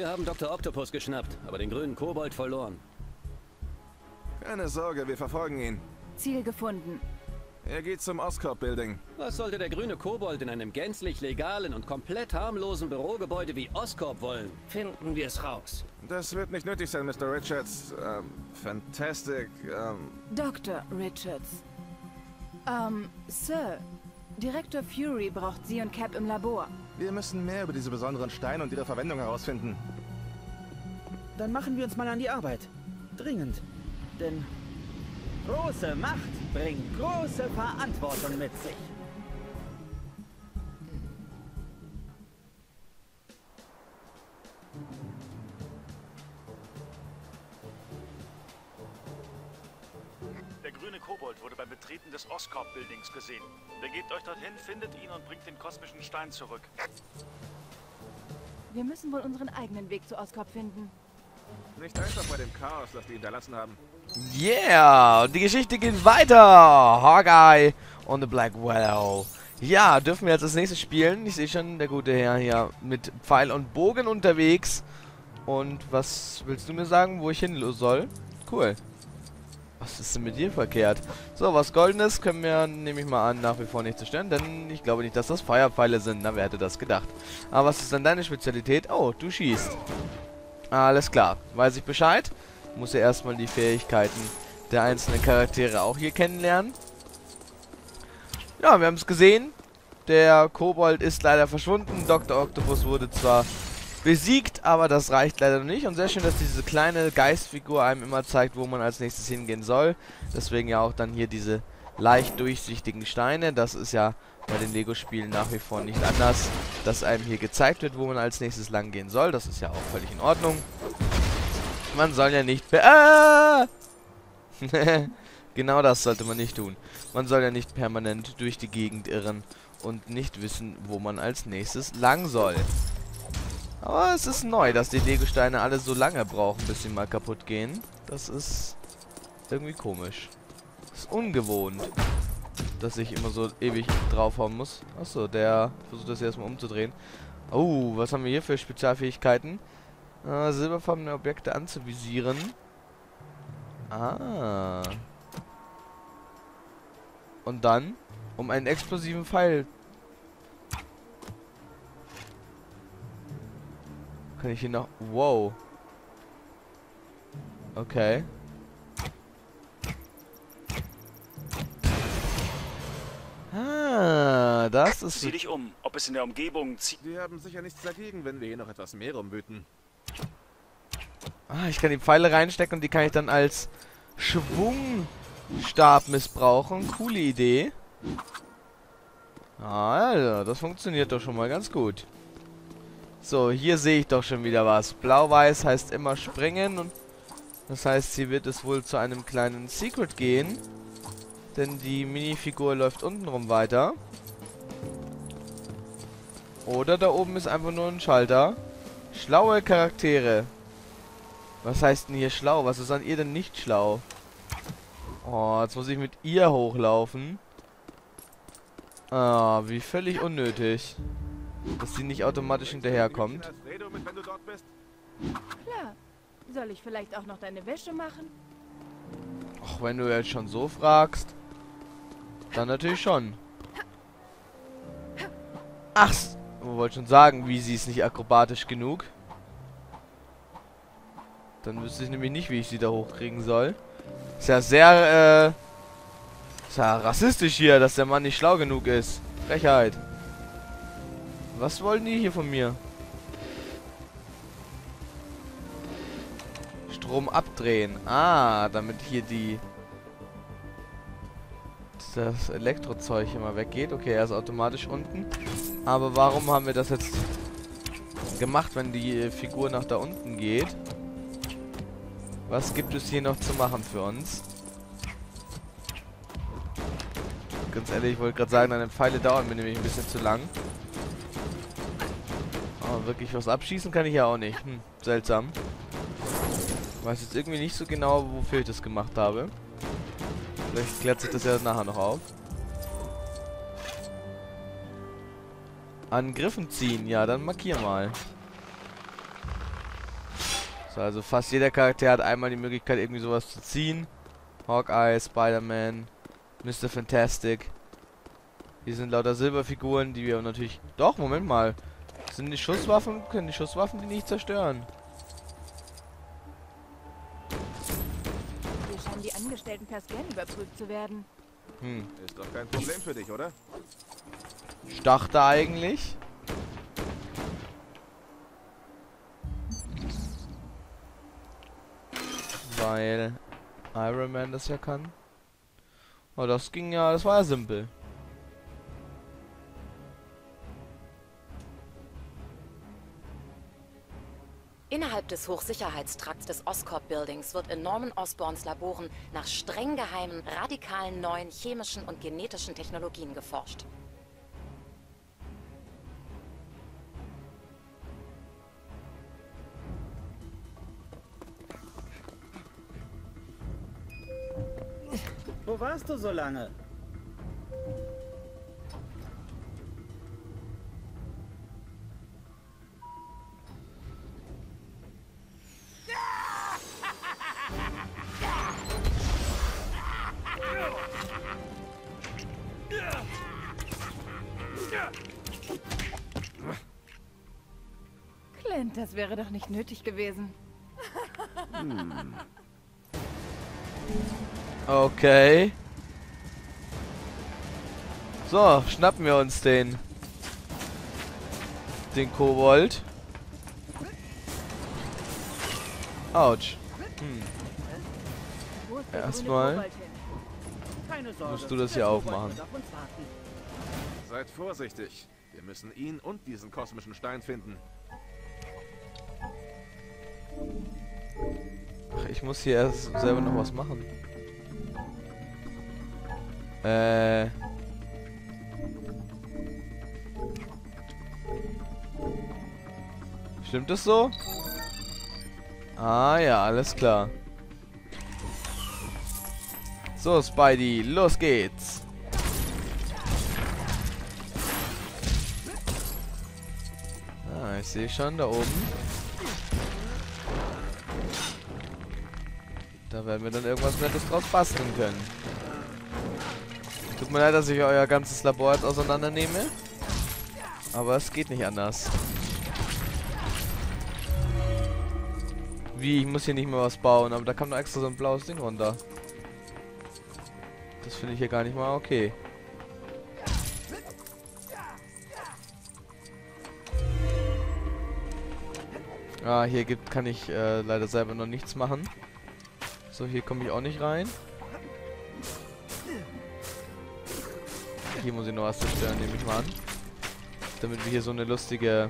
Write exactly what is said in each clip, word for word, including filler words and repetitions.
Wir haben Doktor Octopus geschnappt, aber den grünen Kobold verloren. Keine Sorge, wir verfolgen ihn. Ziel gefunden. Er geht zum Oscorp Building. Was sollte der grüne Kobold in einem gänzlich legalen und komplett harmlosen Bürogebäude wie Oscorp wollen? Finden wir es raus. Das wird nicht nötig sein, Mister Richards. Ähm, Fantastic, ähm... Doktor Richards. Ähm, Sir. Direktor Fury braucht Sie und Cap im Labor. Wir müssen mehr über diese besonderen Steine und ihre Verwendung herausfinden. Dann machen wir uns mal an die Arbeit. Dringend. Denn große Macht bringt große Verantwortung mit sich. Der grüne Kobold wurde beim Betreten des Oscorp Buildings gesehen. Begebt euch dorthin, findet ihn und bringt den kosmischen Stein zurück. Wir müssen wohl unseren eigenen Weg zu Oscorp finden. Nicht einfach bei dem Chaos, das die hinterlassen haben. Yeah, und die Geschichte geht weiter. Hawkeye und The Black Widow. Ja, dürfen wir jetzt als nächstes spielen. Ich sehe schon, der gute Herr hier mit Pfeil und Bogen unterwegs. Und was willst du mir sagen, wo ich hin soll? Cool. Was ist denn mit dir verkehrt? So, was Goldenes können wir, nehme ich mal an, nach wie vor nicht zerstören, denn ich glaube nicht, dass das Feuerpfeile sind. Na, wer hätte das gedacht? Aber was ist denn deine Spezialität? Oh, du schießt. Alles klar, weiß ich Bescheid. Muss ja erstmal die Fähigkeiten der einzelnen Charaktere auch hier kennenlernen. Ja, wir haben es gesehen. Der Kobold ist leider verschwunden. Doktor Octopus wurde zwar besiegt, aber das reicht leider noch nicht. Und sehr schön, dass diese kleine Geistfigur einem immer zeigt, wo man als nächstes hingehen soll. Deswegen ja auch dann hier diese leicht durchsichtigen Steine. Das ist ja bei den Lego-Spielen nach wie vor nicht anders, dass einem hier gezeigt wird, wo man als nächstes lang gehen soll. Das ist ja auch völlig in Ordnung. Man soll ja nicht... Ah! Genau das sollte man nicht tun. Man soll ja nicht permanent durch die Gegend irren und nicht wissen, wo man als nächstes lang soll. Aber es ist neu, dass die Lego-Steine alle so lange brauchen, bis sie mal kaputt gehen. Das ist irgendwie komisch. Das ist ungewohnt, dass ich immer so ewig draufhauen muss. Achso, der versucht das erstmal umzudrehen. Oh, was haben wir hier für Spezialfähigkeiten? Äh, silberfarbene Objekte anzuvisieren. Ah. Und dann, um einen explosiven Pfeil... Kann ich hier noch... Wow. Okay. Ah, das ist... Sieh dich um, ob es in der Umgebung zieht. Wir haben sicher nichts dagegen, wenn wir hier noch etwas mehr rumwüten. Ah, ich kann die Pfeile reinstecken und die kann ich dann als Schwungstab missbrauchen. Coole Idee. Also, das funktioniert doch schon mal ganz gut. So, hier sehe ich doch schon wieder was. Blau-Weiß heißt immer springen und das heißt, hier wird es wohl zu einem kleinen Secret gehen. Denn die Minifigur läuft untenrum weiter. Oder da oben ist einfach nur ein Schalter. Schlaue Charaktere. Was heißt denn hier schlau? Was ist an ihr denn nicht schlau? Oh, jetzt muss ich mit ihr hochlaufen. Ah, wie völlig unnötig. Dass sie nicht automatisch hinterherkommt. Klar. Soll ich vielleicht auch noch deine Wäsche machen? Ach, wenn du jetzt schon so fragst. Dann natürlich schon. Ach, ich wollte schon sagen, wie sie ist nicht akrobatisch genug. Dann wüsste ich nämlich nicht, wie ich sie da hochkriegen soll. Ist ja sehr, äh... Ist ja rassistisch hier, dass der Mann nicht schlau genug ist. Frechheit. Was wollen die hier von mir? Strom abdrehen. Ah, damit hier die... das Elektrozeug immer weggeht. Okay, er ist automatisch unten. Aber warum haben wir das jetzt gemacht, wenn die Figur nach da unten geht? Was gibt es hier noch zu machen für uns? Ganz ehrlich, ich wollte gerade sagen, deine Pfeile dauern mir nämlich ein bisschen zu lang. Aber wirklich was abschießen kann ich ja auch nicht. Hm, seltsam. Ich weiß jetzt irgendwie nicht so genau, wofür ich das gemacht habe. Vielleicht klärt sich das ja nachher noch auf. An Griffen ziehen, ja, dann markier mal. So, also fast jeder Charakter hat einmal die Möglichkeit, irgendwie sowas zu ziehen. Hawkeye, Spider-Man, Mister Fantastic. Hier sind lauter Silberfiguren, die wir natürlich... Doch, Moment mal. Sind die Schusswaffen? Können die Schusswaffen die nicht zerstören? Hier scheinen die Angestellten per Scan überprüft zu werden. Hm. Ist doch kein Problem für dich, oder? Ich dachte eigentlich. Weil Iron Man das ja kann. Oh, das ging ja, das war ja simpel. Innerhalb des Hochsicherheitstrakts des Oscorp Buildings wird in Norman Osborns Laboren nach streng geheimen, radikalen neuen chemischen und genetischen Technologien geforscht. Wo warst du so lange? Clint, das wäre doch nicht nötig gewesen. Hm. Okay. So, schnappen wir uns den. Den Kobold. Autsch. Hm. Wo ist der grüne Erstmal Kobold hin? Keine Sorge. musst du das der hier auch Kobold machen. wird auf uns warten. Seid vorsichtig. Wir müssen ihn und diesen kosmischen Stein finden. Ach, ich muss hier erst selber noch was machen. Äh. Stimmt das so? Ah ja, alles klar. So, Spidey, los geht's. Ah, ich sehe schon da oben. Da werden wir dann irgendwas Nettes draus basteln können. Tut mir leid, dass ich euer ganzes Labor jetzt auseinandernehme. Aber es geht nicht anders. Wie? Ich muss hier nicht mehr was bauen, aber da kam noch extra so ein blaues Ding runter. Das finde ich hier gar nicht mal okay. Ah, hier gibt, kann ich äh, leider selber noch nichts machen. So, hier komme ich auch nicht rein. Hier muss ich noch was zerstören, nehme ich mal an. Damit wir hier so eine lustige...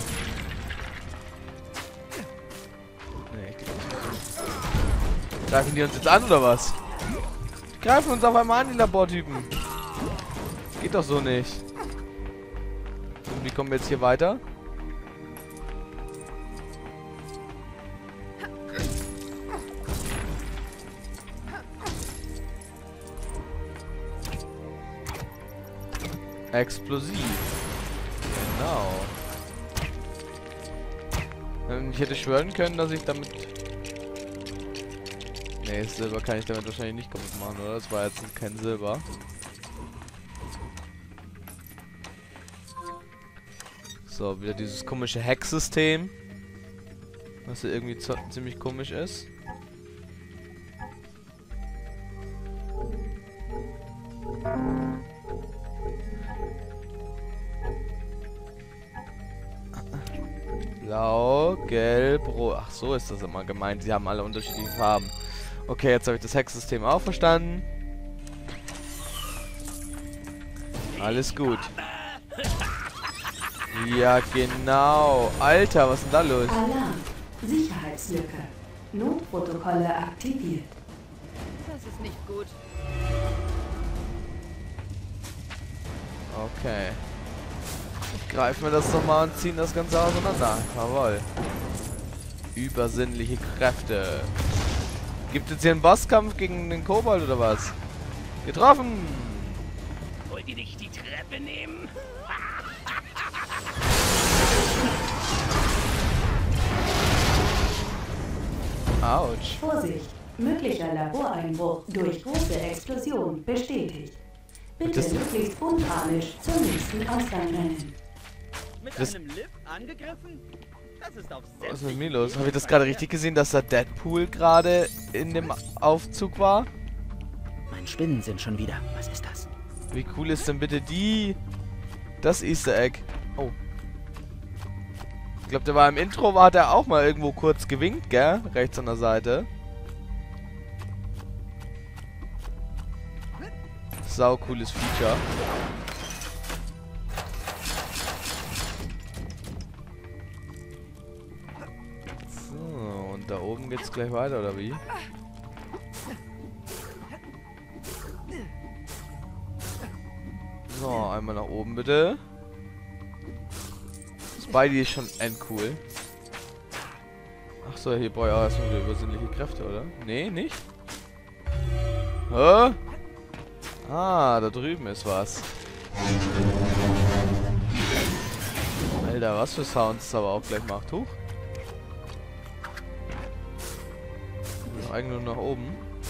Nee, ich glaube nicht. Greifen die uns jetzt an, oder was? Die greifen uns auf einmal an, die Labortypen. Geht doch so nicht. Und wie kommen wir jetzt hier weiter? Explosiv. Genau. Ähm, ich hätte schwören können, dass ich damit... Nee, Silber kann ich damit wahrscheinlich nicht kaputt machen, oder? Das war jetzt kein Silber. So, wieder dieses komische Hack-System. Was ja irgendwie ziemlich komisch ist. Blau, gelb, rot. Ach, so ist das immer gemeint. Sie haben alle unterschiedliche Farben. Okay, jetzt habe ich das Hack-System auch verstanden. Alles gut. Ja, genau. Alter, was ist denn da los? Alarm. Sicherheitslücke. Notprotokolle aktiviert. Das ist nicht gut. Okay. Greifen wir das doch mal und ziehen das Ganze auseinander. Jawohl. Übersinnliche Kräfte. Gibt es jetzt hier einen Bosskampf gegen den Kobold oder was? Getroffen! Wollt ihr nicht die Treppe nehmen? Autsch. Vorsicht! Möglicher Laboreinbruch durch große Explosion bestätigt. Bitte Das- möglichst unpanisch zum nächsten Ausgang rennen. Mit Das- einem Lift angegriffen? Das ist auf Was ist mit mir los? Habe ich das gerade richtig gesehen, dass da Deadpool gerade in dem Aufzug war? Meine Spinnen sind schon wieder. Was ist das? Wie cool ist denn bitte die... Das Easter Egg? Oh. Ich glaube, der war im Intro, war der auch mal irgendwo kurz gewinkt, gell? Rechts an der Seite. Sau cooles Feature. So, und da oben geht's gleich weiter, oder wie? So, einmal nach oben bitte. Spidey ist schon endcool. Achso, hier brauche ich auch erstmal wieder übersinnliche Kräfte, oder? Nee, nicht? Hä? Ah, da drüben ist was. Alter, was für Sounds es aber auch gleich macht. Huch. Eigentlich nur nach oben.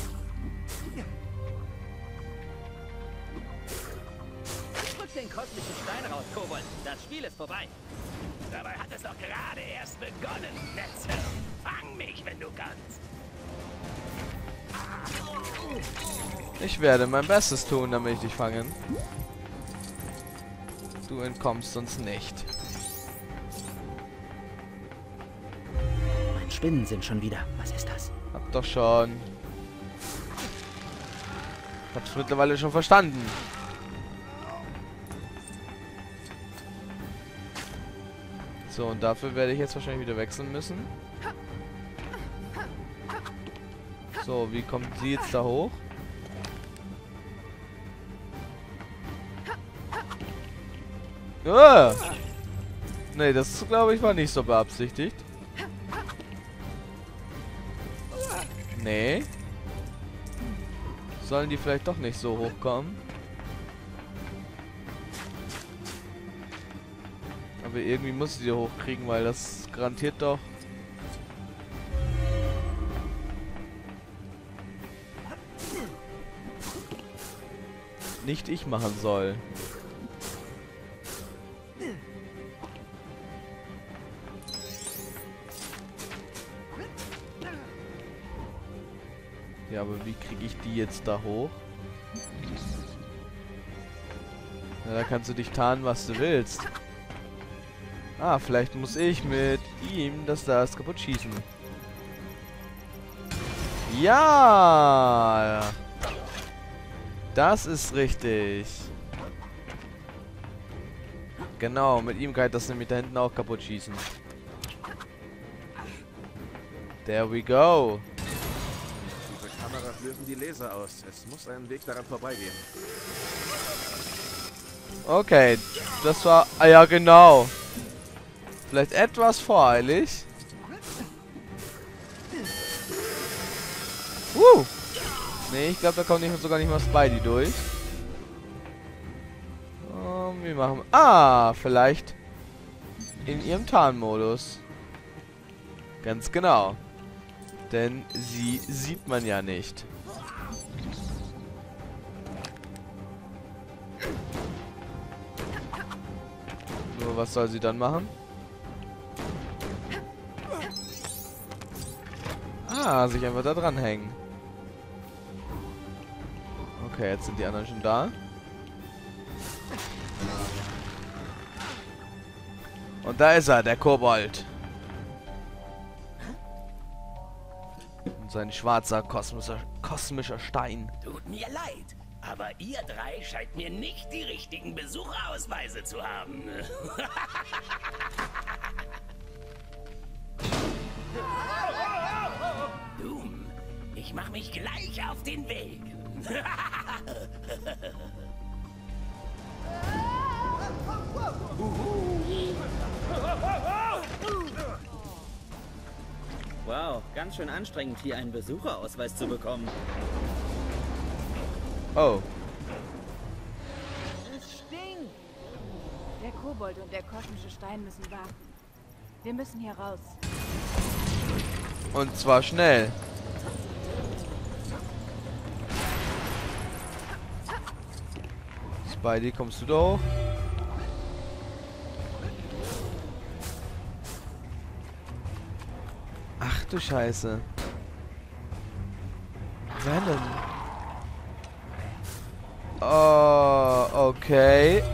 Drück den kosmischen Stein raus, Kobold. Das Spiel ist vorbei. Dabei hat es doch gerade erst begonnen, Netze. Fang mich, wenn du kannst. Ich werde mein Bestes tun, damit ich dich fangen. Du entkommst uns nicht. Meine Spinnen sind schon wieder. Was ist das? Hab doch schon. Hab's mittlerweile schon verstanden. So, und dafür werde ich jetzt wahrscheinlich wieder wechseln müssen. So, wie kommt sie jetzt da hoch? Ah! Nee, das glaube ich war nicht so beabsichtigt. Nee. Sollen die vielleicht doch nicht so hochkommen? Aber irgendwie muss sie die hochkriegen, weil das garantiert doch... nicht ich machen soll. Ja, aber wie kriege ich die jetzt da hoch? Na, da kannst du dich tarnen, was du willst. Ah, vielleicht muss ich mit ihm das da erst kaputt schießen. Ja! Das ist richtig. Genau, mit ihm kann ich das nämlich da hinten auch kaputt schießen. There we go. Diese Kameras lösen die Laser aus. Es muss einen Weg daran vorbeigehen. Okay, das war... Ah ja, genau. Vielleicht etwas voreilig. Uh. Nee, ich glaube, da kommt nicht, sogar nicht mal Spidey durch. Um, wir machen... Ah, vielleicht in ihrem Tarnmodus. Ganz genau. Denn sie sieht man ja nicht. Nur was soll sie dann machen? Ah, sich einfach da dran hängen. Okay, jetzt sind die anderen schon da. Und da ist er, der Kobold. Und sein schwarzer kosmischer, kosmischer Stein. Tut mir leid, aber ihr drei scheint mir nicht die richtigen Besucherausweise zu haben. Doom, ich mach mich gleich auf den Weg. Wow, ganz schön anstrengend, hier einen Besucherausweis zu bekommen. Oh. Es stinkt. Der Kobold und der kosmische Stein müssen warten. Wir müssen hier raus. Und zwar schnell. Spidey, kommst du da hoch? Ach du Scheiße. Venom. Oh, okay.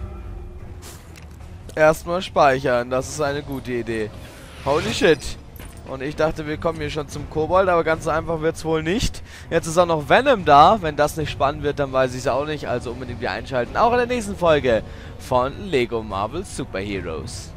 Erstmal speichern, das ist eine gute Idee. Holy shit. Und ich dachte, wir kommen hier schon zum Kobold, aber ganz so einfach wird es wohl nicht. Jetzt ist auch noch Venom da. Wenn das nicht spannend wird, dann weiß ich es auch nicht. Also unbedingt wieder einschalten. Auch in der nächsten Folge von Lego Marvel Super Heroes.